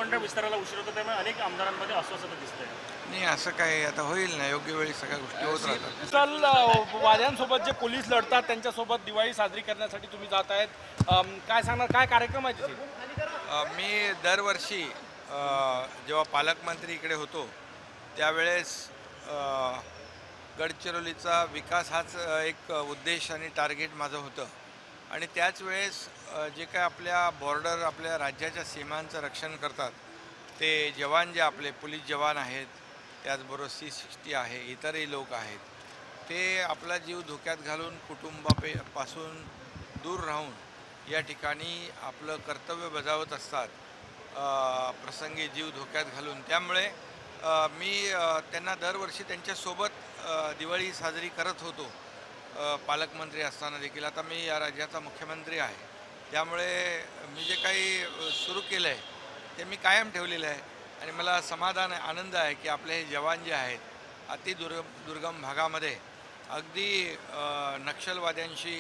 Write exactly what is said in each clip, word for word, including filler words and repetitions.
मंत्रिमंडळ विस्ताराला उशीर होतो त्यामुळे अनेक आमदारांमध्ये अस्वस्थता दिसते. नाही असं काही आता होईल ना, योग्य वेळी सगळ्या गोष्टी होत राहतात. काल वाद्यांसोबत जे पोलीस लढतात त्यांच्यासोबत दिवाळी साजरी करण्यासाठी तुम्ही जात आहेत, अम, काय सांगणार, काय कार्यक्रम आहे तिथे? अ, मी दरवर्षी अ, जेव्हा पालकमंत्री इकडे होतो त्यावेळेस अ, गडचिरोलीचा विकास हाच एक उद्देश आणि टार्गेट माझं होतं. आणि त्याच वेळेस अ, जे काय आपल्या बॉर्डर आपल्या राज्याच्या सीमांचं रक्षण करतात ते जवान जे आपले पोलीस जवान आहेत, त्याचबरोबर सी सिक्स्टी आहे, इतरही लोक आहेत, ते आपला जीव धोक्यात घालून कुटुंबापे पासून दूर राहून या ठिकाणी आपलं कर्तव्य बजावत असतात, प्रसंगी जीव धोक्यात घालून. त्यामुळे मी त्यांना दरवर्षी त्यांच्यासोबत दिवाळी साजरी करत होतो पालकमंत्री असताना देखील. आता मी या राज्याचा मुख्यमंत्री आहे, त्यामुळे मी जे काही सुरू केलं आहे ते मी कायम ठेवलेलं आहे. आणि मला समाधान आनंद आहे की आपले हे जवान जे आहेत अतिदुर्ग दुर्गम भागामध्ये अगदी नक्षलवाद्यांशी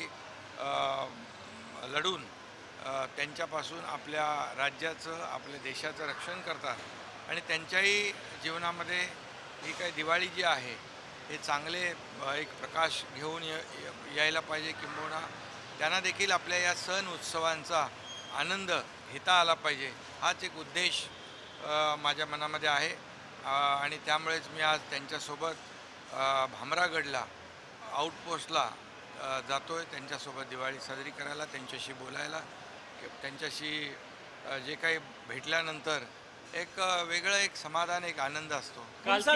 लढून त्यांच्यापासून आपल्या राज्याचं आपल्या देशाचं रक्षण करतात. आणि त्यांच्याही जीवनामध्ये ही काही दिवाळी जी आहे हे चांगले एक प्रकाश घेऊन यायला पाहिजे, किंबहुना त्यांना देखील आपल्या या सण उत्सवांचा आनंद घेता आला पाहिजे, हाच एक उद्देश माझ्या मनामध्ये आहे. आणि त्यामुळेच मी आज त्यांच्यासोबत भामरागडला आउटपोस्टला जातो आहे, त्यांच्यासोबत दिवाळी साजरी करायला, त्यांच्याशी बोलायला, त्यांच्याशी जे काही भेटल्यानंतर एक वेगळं एक समाधान, एक आनंद असतो.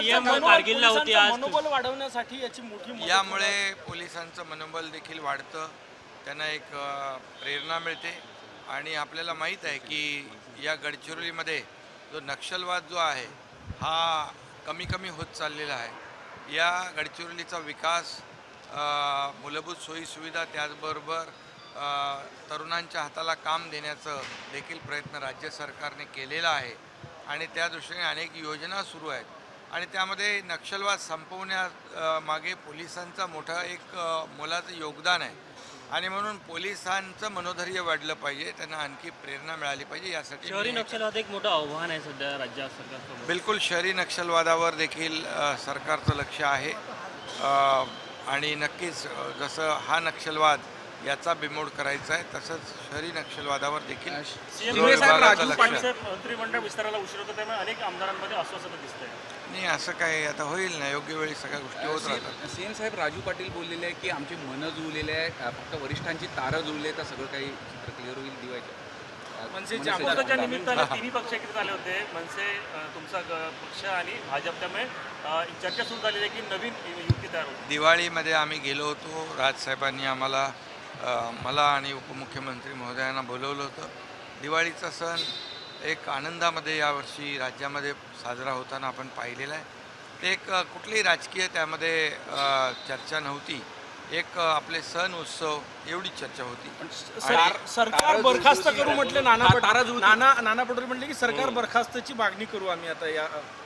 मनोबल वाढवण्यासाठी याची मोठी यामुळे पोलिसांचं मनोबल देखील वाढतं, त्यांना एक प्रेरणा मिळते. आणि आपल्याला माहीत आहे की या गडचिरोलीमध्ये जो नक्षलवाद जो आहे हा कमी कमी होत चाललेला आहे. या गडचिरोलीचा विकास, मूलभूत सोयीसुविधा, त्याचबरोबर तरुणांच्या हाताला काम देण्याचं देखील प्रयत्न राज्य सरकारने केलेला आहे. आणि त्या दृष्टीने अनेक योजना सुरू आहेत. आणि त्यामध्ये नक्षलवाद संपवण्या मागे पोलिसांचा मोठा एक मोलाचं योगदान आहे. आणि म्हणून पोलिसांचं मनोधैर्य वाढलं पाहिजे, त्यांना आणखी प्रेरणा मिळाली पाहिजे. यासाठी शहरी नक्षलवाद एक मोठं आव्हान आहे सध्या राज्य सरकार. बिलकुल, शहरी नक्षलवादावर देखील सरकारचं लक्ष आहे. आणि नक्कीच जसं हा नक्षलवाद याचा बिमोड करायचा आहे, तसंच शहरी नक्षलवादावर देखील मंत्रिमंडळ विस्ताराला उशीर होतो त्यामुळे अनेक आमदारांमध्ये अस्वस्थता दिसते. नाही असं काही आता होईल ना, योग्य वेळी सगळ्या गोष्टी होत राहतात. सीएम साहेब राजू पाटील बोललेले आहे की आमची मनं जुळलेले आहे, फक्त वरिष्ठांची तारं जुळले तर सगळं काही चित्र क्लिअर होईल दिवाळीच्या मनसेच्या अमृताच्या निमित्ताने तिन्ही पक्ष एकत्रित आले होते, मनसे, तुमचा पक्ष आणि भाजप. त्यामुळे चर्चा सुरू झालेली आहे की नवीन युती तयार होती. दिवाळीमध्ये आम्ही गेलो होतो, राजसाहेबांनी आम्हाला मला आणि उपमुख्यमंत्री महोदयांना बोलवलं होतं. दिवाळीचा सण एक आनंदामध्ये यावर्षी राज्यामध्ये साजरा होताना आपण पाहिलेला आहे. ते एक कुठलीही राजकीय त्यामध्ये चर्चा नव्हती, एक आपले सण उत्सव एवढी चर्चा होती. सरकार बरखास्त करू म्हटले, नाना नाना नाना पटोले म्हटले की सरकार बरखास्तची मागणी करू आम्ही आता. या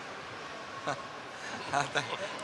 आता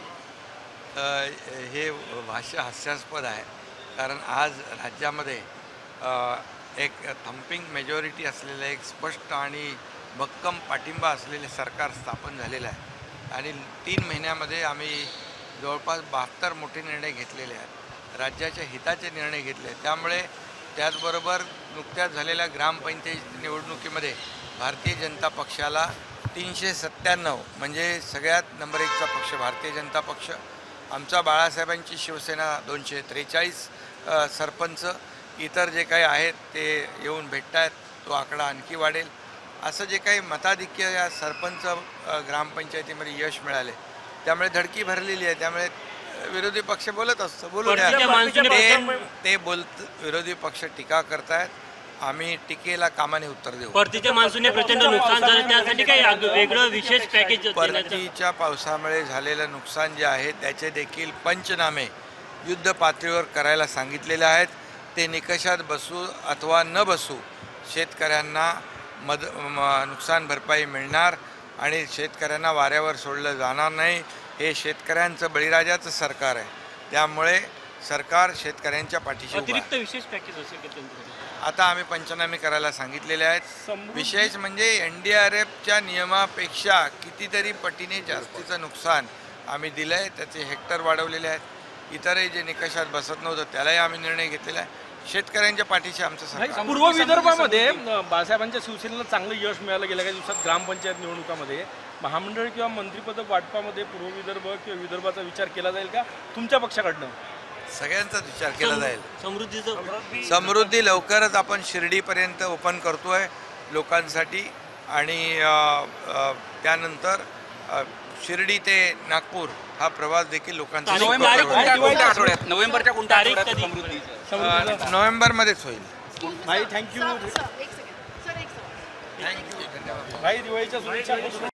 हे भाष्य हास्यास्पद आहे, कारण आज राज्यामध्ये एक थम्पिंग मेजॉरिटी असलेलं, एक स्पष्ट आणि भक्कम पाठिंबा असलेले सरकार स्थापन झालेलं आहे. आणि तीन महिन्यामध्ये आम्ही जवळपास बहात्तर मोठे निर्णय घेतलेले आहेत, राज्याच्या हिताचे निर्णय घेतले आहेत. त्यामुळे त्याचबरोबर नुकत्याच झालेल्या ग्रामपंचायत निवडणुकीमध्ये भारतीय जनता पक्षाला तीनशे सत्त्याण्णव म्हणजे सगळ्यात नंबर एकचा पक्ष भारतीय जनता पक्ष, आमचा बाळासाहेबांची शिवसेना दोनशे त्रेचाळीस सरपंच, इतर जे काही आहेत ते येऊन भेटत आहेत, तो आकडा आणखी वाढेल. असं जे काही मताधिक्य या सरपंच ग्रामपंचायतीमध्ये यश मिळाले, त्यामुळे धडकी भरलेली आहे. त्यामुळे विरोधी पक्ष बोलत असतो, बोलू द्या, ते बोलत विरोधी पक्ष टीका करतायत, आम्ही टीकेला कामाने उत्तर देऊ. परतीच्या मान्सूनने प्रचंड नुकसान झालं, त्यासाठी काही वेगळं विशेष पॅकेज? परतीच्या पावसामुळे झालेलं नुकसान जे आहे त्याचे देखील पंचनामे युद्ध पातळीवर करायला सांगितलेले आहेत. ते निकषात बसू अथवा न बसू शेतकऱ्यांना मद नुकसान भरपाई मिळणार आणि शेतकऱ्यांना वाऱ्यावर सोडलं जाणार नाही. हे शेतकऱ्यांचं बळीराजाचं सरकार आहे, त्यामुळे सरकार शेतकऱ्यांच्या पाठीशी. अतिरिक्त विशेष पॅकेज असेल का? आता आम्ही पंचनामे करायला सांगितलेले आहेत. समृद्धी- विशेष म्हणजे एन डी आर एफच्या नियमापेक्षा कितीतरी पटीने जास्तीचं नुकसान आम्ही दिलं आहे. त्याचे हेक्टर वाढवलेले आहेत. इतरही जे निकषात बसत नव्हतं त्यालाही आम्ही निर्णय घेतलेला आहे. शेतकऱ्यांच्या पाठीशी आमचं सरकार आहे. पूर्व विदर्भामध्ये अ, बाळासाहेबांच्या शिवसेनेला चांगलं यश मिळालं गेल्या काही दिवसात ग्रामपंचायत निवडणुकामध्ये. महामंडळ किंवा मंत्रिपद वाटपामध्ये पूर्व विदर्भ किंवा विदर्भाचा विचार केला जाईल का तुमच्या पक्षाकडनं? सगळ्यांचाच विचार केला जाईल. समृद्धीचं समृद्धी लवकरच आपण शिर्डीपर्यंत ओपन करतो आहे लोकांसाठी आणि अ, अ, त्यानंतर अ, शिर्डी ते नागपूर हा प्रवास देखील लोकांसाठी नोव्हेंबर सोपा कोणत्या होईल. कोणत्या आठवड्यात नोव्हेंबरच्या कोणत्या तारीख आठवड्यात कधी? समृद्धीचं? समृद्धीचं- अ, नोव्हेंबरमध्येच होईल. भाई थँक्यू थँक्यू धन्यवाद. भाई दिवाळीच्या शुभेच्छा.